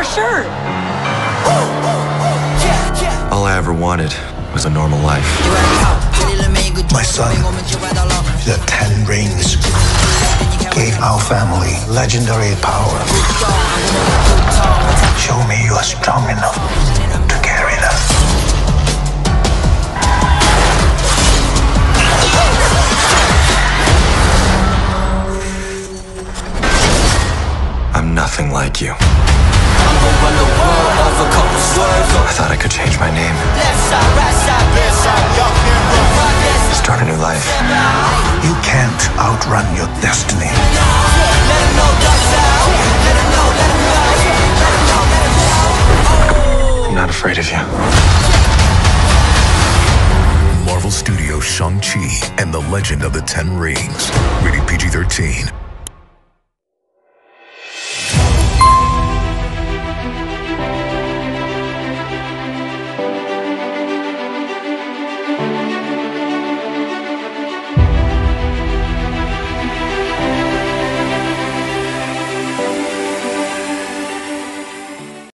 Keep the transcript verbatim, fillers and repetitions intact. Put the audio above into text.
shirt. All I ever wanted was a normal life. My son, the Ten Rings, gave our family legendary power. Show me you are strong enough to carry them. I'm nothing like you. I thought I could change my name. Start a new life. You can't outrun your destiny. I'm not afraid of you. Marvel Studios' Shang-Chi and the Legend of the Ten Rings. Rated P G thirteen.